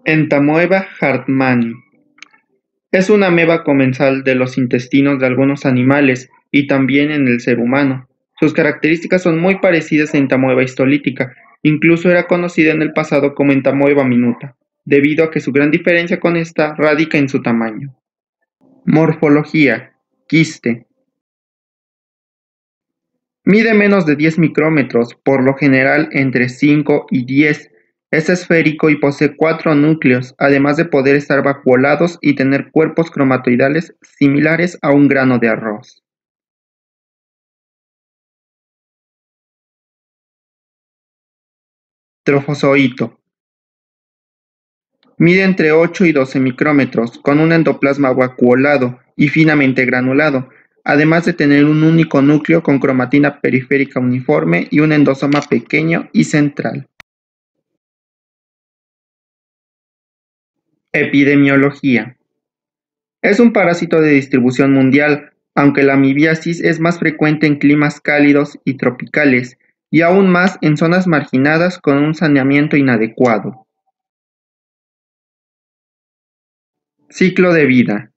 Entamoeba hartmanni. Es una ameba comensal de los intestinos de algunos animales y también en el ser humano. Sus características son muy parecidas a Entamoeba histolítica, incluso era conocida en el pasado como Entamoeba minuta, debido a que su gran diferencia con esta radica en su tamaño. Morfología: quiste. Mide menos de 10 micrómetros, por lo general entre 5 y 10. Es esférico y posee 4 núcleos, además de poder estar vacuolados y tener cuerpos cromatoidales similares a un grano de arroz. Trofozoito. Mide entre 8 y 12 micrómetros, con un endoplasma vacuolado y finamente granulado, además de tener un único núcleo con cromatina periférica uniforme y un endosoma pequeño y central. Epidemiología. Es un parásito de distribución mundial, aunque la amibiasis es más frecuente en climas cálidos y tropicales, y aún más en zonas marginadas con un saneamiento inadecuado. Ciclo de vida.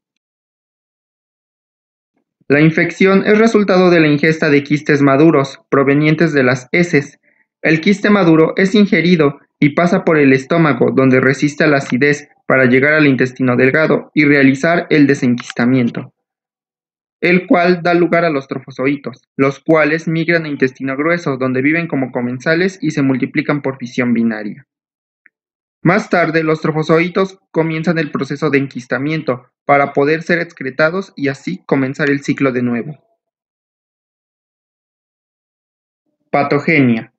La infección es resultado de la ingesta de quistes maduros, provenientes de las heces. El quiste maduro es ingerido y pasa por el estómago, donde resiste a la acidez para llegar al intestino delgado y realizar el desenquistamiento, el cual da lugar a los trofozoitos, los cuales migran a intestino grueso, donde viven como comensales y se multiplican por fisión binaria. Más tarde, los trofozoitos comienzan el proceso de enquistamiento para poder ser excretados y así comenzar el ciclo de nuevo. Patogenia.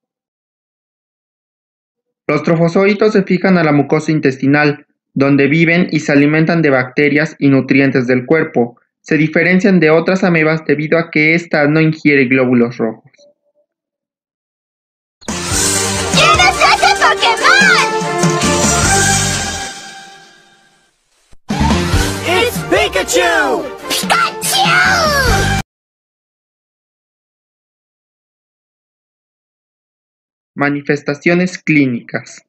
Los trofozoitos se fijan a la mucosa intestinal, donde viven y se alimentan de bacterias y nutrientes del cuerpo. Se diferencian de otras amebas debido a que ésta no ingiere glóbulos rojos. ¿Quién es ese Pokémon? ¡It's Pikachu! ¡Pikachu! Manifestaciones clínicas.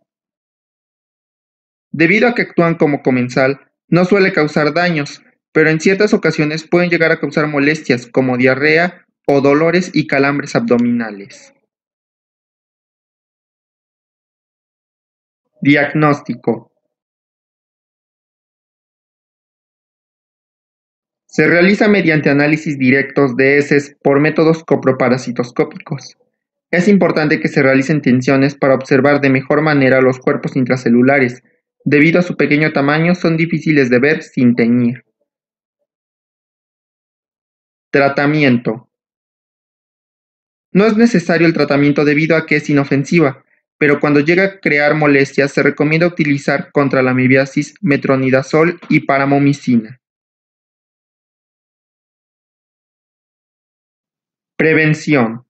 Debido a que actúan como comensal, no suele causar daños, pero en ciertas ocasiones pueden llegar a causar molestias como diarrea o dolores y calambres abdominales. Diagnóstico. Se realiza mediante análisis directos de heces por métodos coproparasitoscópicos. Es importante que se realicen tinciones para observar de mejor manera los cuerpos intracelulares. Debido a su pequeño tamaño, son difíciles de ver sin teñir. Tratamiento. No es necesario el tratamiento debido a que es inofensiva, pero cuando llega a crear molestias se recomienda utilizar contra la amibiasis metronidazol y paramomicina. Prevención.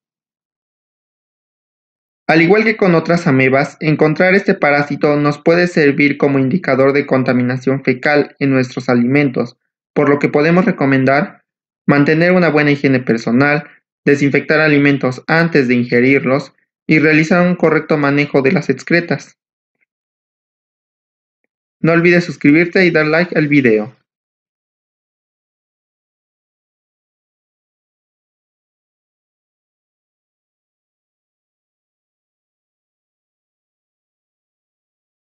Al igual que con otras amebas, encontrar este parásito nos puede servir como indicador de contaminación fecal en nuestros alimentos, por lo que podemos recomendar mantener una buena higiene personal, desinfectar alimentos antes de ingerirlos y realizar un correcto manejo de las excretas. No olvides suscribirte y dar like al video.